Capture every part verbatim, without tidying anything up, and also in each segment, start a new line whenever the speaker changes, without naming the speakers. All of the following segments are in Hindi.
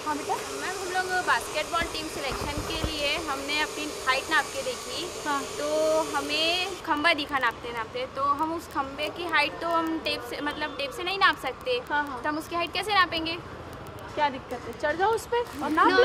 हाँ बेटा।
मैम हम लोग बास्केटबॉल टीम सिलेक्शन के लिए हमने अपनी हाइट नाप के देखी। हाँ। तो हमें खंबा दिखा नापते नापते, तो हम उस खंबे की हाइट तो हम टेप से मतलब टेप से नहीं नाप सकते। हाँ हाँ। तो हम उसकी हाइट कैसे नापेंगे?
क्या दिक्कत है, चढ़ जाओ उस पर और नाप लो।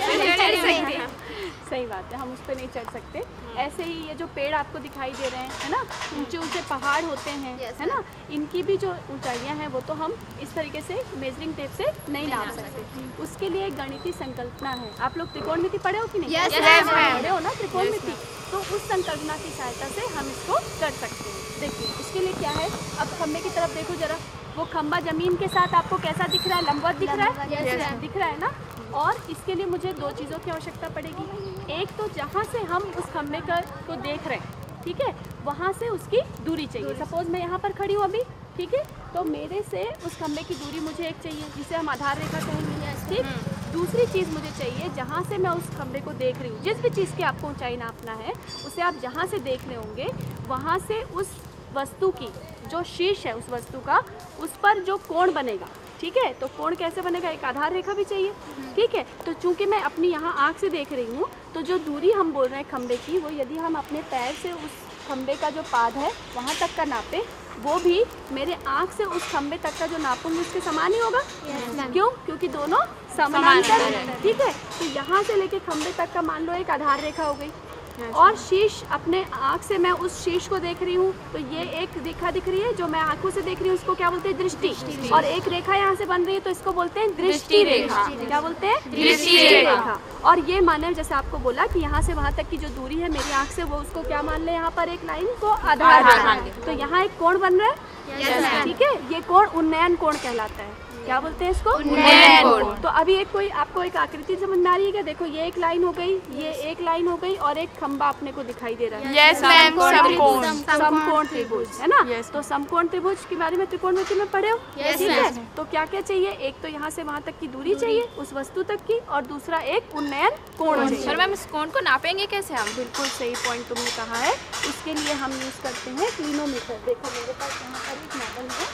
सही बात है, हम उस पर नहीं चढ़ सकते। ऐसे ही ये जो पेड़ आपको दिखाई दे रहे हैं, है ना, ऊंचे ऊंचे पहाड़ होते हैं, है ना, इनकी भी जो ऊंचाइयां हैं वो तो हम इस तरीके से मेजरिंग टेप से नहीं नाप सकते। उसके लिए एक गणितीय संकल्पना है। आप लोग त्रिकोणमिति पढ़े हो कि नहीं?
yes, yes,
पढ़े हो ना त्रिकोणमिति? तो उस संकल्पना की सहायता से हम इसको कर सकते हैं। देखिए उसके लिए क्या है, अब खंबे की तरफ देखो जरा, वो खंबा जमीन के साथ आपको कैसा दिख रहा है? लंबवत दिख रहा है? yes, दिख रहा है ना। और इसके लिए मुझे दो चीज़ों की आवश्यकता पड़ेगी। एक तो जहाँ से हम उस खंबे का को देख रहे हैं, ठीक है, वहाँ से उसकी दूरी चाहिए। सपोज मैं यहाँ पर खड़ी हूँ अभी, ठीक है, तो मेरे से उस खंबे की दूरी मुझे एक चाहिए, जिसे हम आधार रेखा कहेंगे। ठीक। दूसरी चीज़ मुझे चाहिए, जहाँ से मैं उस खंबे को देख रही हूँ, जिस भी चीज़ की आपको ऊंचाई नापना है, उसे आप जहाँ से देख रहे होंगे वहाँ से उस वस्तु की जो शीर्ष है उस वस्तु का, उस पर जो कोण बनेगा, ठीक है, तो कोण कैसे बनेगा? एक आधार रेखा भी चाहिए। ठीक है, तो चूंकि मैं अपनी यहाँ आँख से देख रही हूँ, तो जो दूरी हम बोल रहे हैं खंबे की, वो यदि हम अपने पैर से उस खंबे का जो पाद है वहाँ तक का नापे, वो भी मेरे आँख से उस खंबे तक का जो नापूंगी उसके समान ही होगा। yes. क्यों? क्योंकि दोनों समानांतर हैं। ठीक है, तो यहाँ से लेके खंबे तक का मान लो एक आधार रेखा हो गई। yes. और शीर्ष, अपने आँख से मैं उस शीर्ष को देख रही हूँ, तो ये एक रेखा दिख रही है जो मैं आँखों से देख रही हूँ, उसको क्या बोलते हैं? दृष्टि। और एक रेखा यहाँ से बन रही है तो इसको बोलते हैं दृष्टि रेखा। क्या बोलते हैं? दृष्टि रेखा। और ये माने, जैसे आपको बोला कि यहाँ से वहाँ तक की जो दूरी है मेरी आँख से, वो उसको क्या मान ले? यहाँ पर एक लाइन को आधार मान ले। तो यहाँ एक कोण बन रहा है। ठीक है, ये कोण उन्नयन कोण कहलाता है। क्या बोलते हैं इसको? उन्नयन कोण। तो अभी एक कोई आपको एक आकृति समझ में आ रही है क्या? देखो ये एक लाइन हो गई, ये एक लाइन हो गई, और एक खंबा अपने को दिखाई दे रहा है।
यस मैम, समकोण।
समकोण त्रिभुज, है ना? yes. तो समकोण त्रिभुज के बारे में त्रिकोणमिति में पढ़े हो?
yes,
ठीक है, तो क्या क्या चाहिए? एक तो यहाँ से वहाँ तक की दूरी चाहिए उस वस्तु तक की, और दूसरा एक उन्नयन कोण चाहिए।
और मैम इस कोण को नापेंगे कैसे हम?
बिल्कुल सही पॉइंट तुमने कहा है। उसके लिए हम यूज करते हैं क्लिनोमीटर। देखो मेरे पास यहाँ पर एक मॉडल है,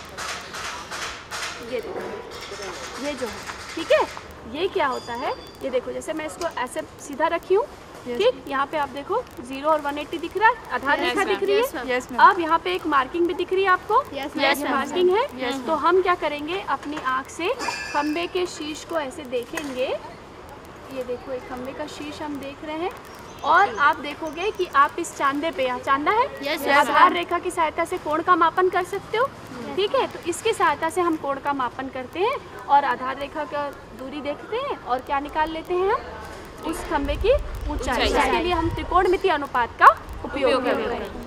ये देखो, ये जो है, ठीक है, ये क्या होता है? ये देखो, जैसे मैं इसको ऐसे सीधा रखी हूँ, ठीक, यहाँ पे आप देखो जीरो और वन एट्टी दिख रहा है, आधार रेखा दिख रही है। अब यहाँ पे एक मार्किंग भी दिख रही है आपको। yes, yes, मार्किंग है। yes, तो हम क्या करेंगे, अपनी आँख से खंबे के शीर्ष को ऐसे देखेंगे। ये देखो, एक खंबे का शीर्ष हम देख रहे हैं, और आप देखोगे कि आप इस चांदे पे, यहाँ चांदा है, yes, आधार रेखा की सहायता से कोण का मापन कर सकते हो। ठीक है, तो इसकी सहायता से हम कोण का मापन करते हैं और आधार रेखा का दूरी देखते हैं, और क्या निकाल लेते हैं हम? उस खंबे की ऊंचाई। इसके लिए हम त्रिकोणमिति अनुपात का उपयोग कर रहे हैं।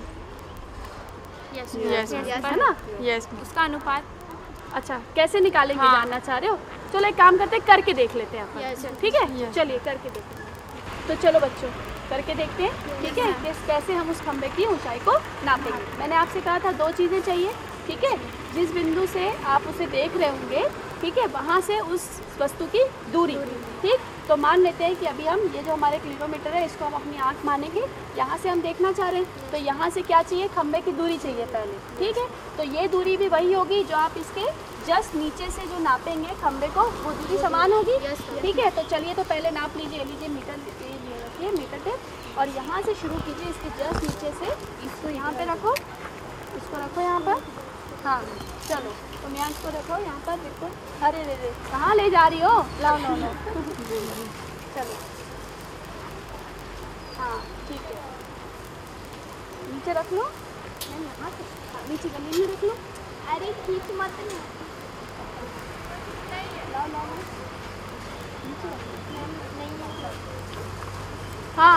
यस
यस, है ना?
यस, उसका अनुपात।
अच्छा, कैसे निकालेंगे? हाँ। जानना चाह रहे हो? चलो एक काम करते हैं, करके देख लेते हैं अपन। ठीक है, चलिए करके देखते हैं। तो चलो बच्चों, करके देखते हैं। ठीक है, कैसे हम उस खंबे की ऊंचाई को नापेंगे। मैंने आपसे कहा था दो चीज़ें चाहिए। ठीक है, जिस बिंदु से आप उसे देख रहे होंगे, ठीक है, वहाँ से उस वस्तु की दूरी। ठीक, तो मान लेते हैं कि अभी हम ये जो हमारे किलोमीटर है, इसको हम अपनी आँख मानेंगे। यहाँ से हम देखना चाह रहे हैं, तो यहाँ से क्या चाहिए? खंबे की दूरी चाहिए पहले। ठीक है, तो ये दूरी भी वही होगी जो आप इसके जस्ट नीचे से जो नापेंगे खंबे को, वो दूरी समान होगी। ठीक है, तो चलिए, तो पहले नाप लीजिए। लीजिए मीटर, ये रखिए मीटर टेप, और यहाँ से शुरू कीजिए। इसके जस्ट नीचे से इसको यहाँ पे रखो, इसको रखो यहाँ पर। हाँ, चलो तुम यहाँ इसको रखो यहाँ पर, बिल्कुल। अरे रे रे, कहाँ ले जा रही हो? लाओ लाओ लाओ। चलो, हाँ ठीक है, नीचे रख लो। नहीं, यहाँ से नीचे जमीन में रख लो। अरे खींच मत, लाओ लाओ, नीचे रख। हाँ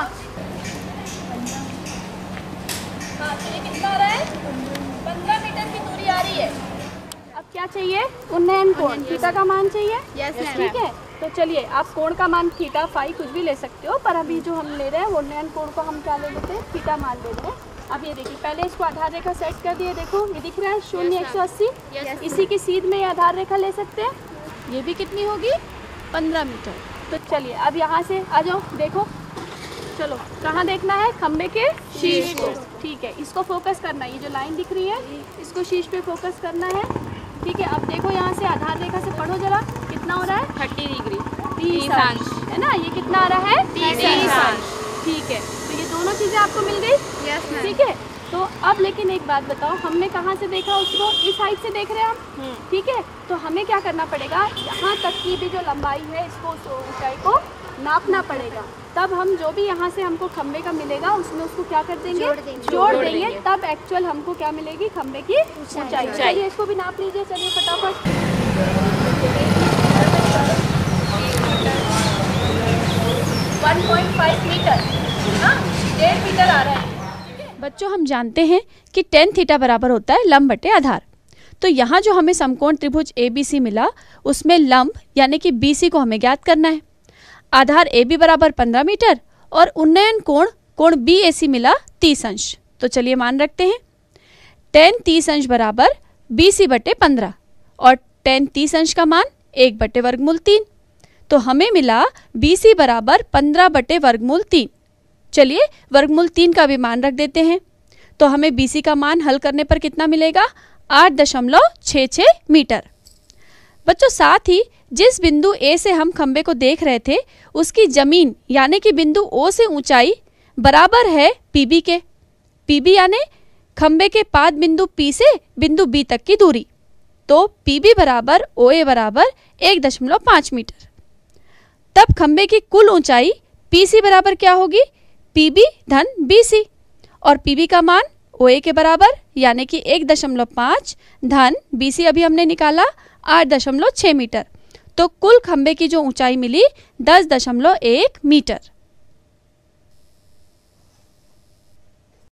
हाँ, तो ये कितना आ रहा है? पंद्रह मीटर की दूरी आ रही है। अब क्या चाहिए? उन्नयन कोण, थीटा का मान चाहिए। yes, ठीक है, तो चलिए, आप कोण का मान थीटा फाई कुछ भी ले सकते हो, पर अभी जो हम ले रहे हैं वो उन्नयन कोण को हम क्या ले लेते हैं? थीटा मान ले रहे हैं। अब ये देखिए, पहले इसको आधार रेखा सेट कर दिए। देखो ये दिख रहा है शून्य एक सौ अस्सी। इसी की सीध में ये आधार रेखा ले सकते हैं। ये भी कितनी होगी? पंद्रह मीटर। तो चलिए, अब यहाँ से आ जाओ, देखो, चलो कहाँ देखना है? खंबे के शीर्ष को। ठीक है, इसको फोकस करना है। ये जो लाइन दिख रही है, इसको शीर्ष पे फोकस करना है। ठीक है, अब देखो यहाँ से आधार रेखा से पढ़ो जरा, कितना हो रहा है?
थर्टी डिग्री,
तीस अंश, है ना। ये कितना आ रहा है?
तीस अंश।
ठीक है, तो ये दोनों चीज़ें आपको मिल गई।
Yes ma'am.
ठीक है, तो अब लेकिन एक बात बताओ, हमने कहाँ से देखा उसको? इस हाइट से देख रहे हैं हम, ठीक है। तो हमें क्या करना पड़ेगा, यहाँ तक की भी जो लंबाई है इसको, ऊंचाई को नापना पड़ेगा। तब हम जो भी यहाँ से हमको खम्बे का मिलेगा उसमें उसको क्या कर देंगे?
जोड़ देंगे।
जोड़ देंगे, तब एक्चुअल हमको क्या मिलेगी? खम्बे की ऊंचाई। चलिए इसको भी नाप लीजिए, चलिए फटाफट। वन पॉइंट फाइव मीटर, हाँ, डेढ़ मीटर आ रहा है। बच्चों, हम जानते हैं कि टेन थीटा बराबर होता है लंब बटे आधार। तो यहाँ जो हमें समकोण त्रिभुज ए बी सी मिला, उसमें लंब यानी कि बी सी को हमें ज्ञात करना है। आधार ए बी बराबर पंद्रह मीटर और उन्नयन कोण कोण बी ए सी मिला तीस अंश। तो चलिए मान रखते हैं, टेन तीस अंश बराबर बी सी बटे पंद्रह और टेन तीस अंश का मान एक बटे वर्गमूल तीन। तो हमें मिला बी सी बराबर पंद्रह बटे वर्गमूल तीन। चलिए वर्गमूल तीन का भी मान रख देते हैं। तो हमें बी सी का मान हल करने पर कितना मिलेगा? आठ दशमलव छः छः मीटर। बच्चों, साथ ही जिस बिंदु ए से हम खंबे को देख रहे थे उसकी जमीन यानी कि बिंदु ओ से ऊंचाई बराबर है पीबी के। पीबी यानी खंबे के पाद बिंदु पी से बिंदु बी तक की दूरी। तो पीबी बराबर ओ ए बराबर एक दशमलव पाँच मीटर। तब खंबे की कुल ऊंचाई पी सी बराबर क्या होगी? पीबी धन बी सी, और पीबी का मान ओ ए के बराबर यानी कि एक दशमलव पाँच धन बी सी अभी हमने निकाला आठ दशमलव छः मीटर। तो कुल खंबे की जो ऊंचाई मिली दस दशमलव एक मीटर।